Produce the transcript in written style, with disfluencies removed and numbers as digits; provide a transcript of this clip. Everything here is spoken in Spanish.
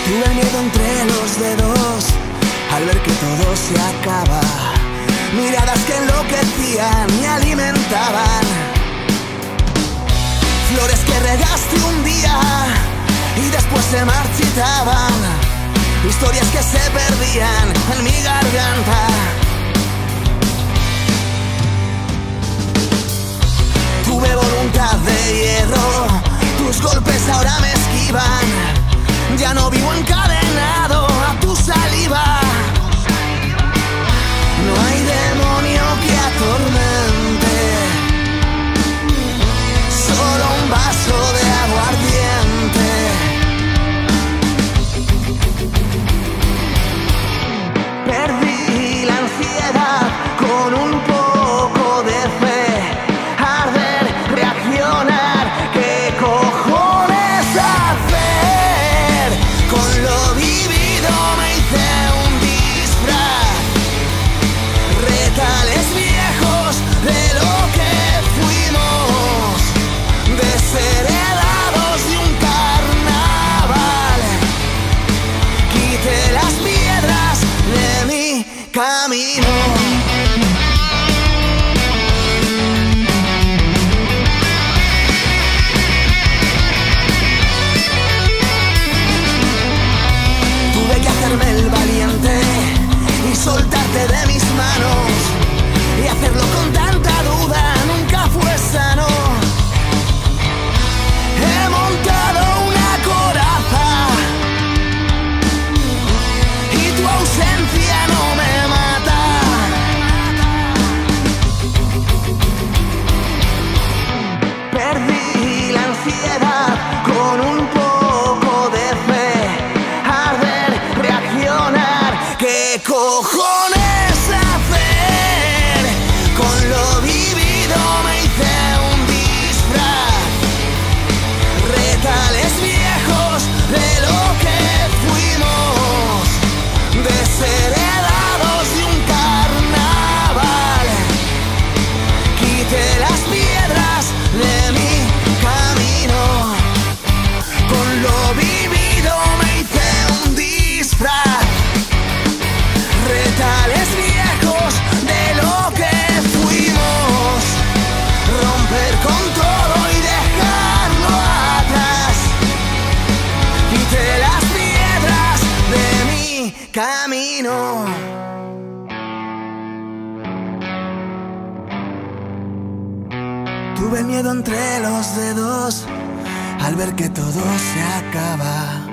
Tuve el miedo entre los dedos al ver que todo se acaba. Miradas que enloquecían y alimentaban. Flores que regaste un día y después se marchitaban. Historias que se perdían en mi garganta. Tuve voluntad de hierro, tus golpes ahora me esquivan. Ya no vivo encadenado a tu saliva. No hay demonio que atormente, solo un vaso de aguardiente. Perdí la ansiedad con un poco de fe. Arder, reaccionar, ¿qué cojones hacer? Con lo vivido me hice un disfraz. Retales viejos de lo que fuimos, desheredados de un carnaval. Quité las piedras de mi camino. Tuve que hacerme el valiente y soltarte de mis manos, y hacerlo con tanta duda nunca fue sano. He montado una coraza y tu ausencia no me mata. Perdí la ansiedad con un poco de fe. Arder, reaccionar, ¿qué cojones hacer? Con lo vivido me hice un disfraz. Retales viejos de lo que fuimos, desheredados de un carnaval. Quité las piedras de mi camino. Con lo vivido me hice un disfraz. Retales viejos de lo que fuimos, romper con todo y dejarlo atrás. Quité las piedras de mi camino. Tuve el miedo entre los dedos al ver que todo se acaba.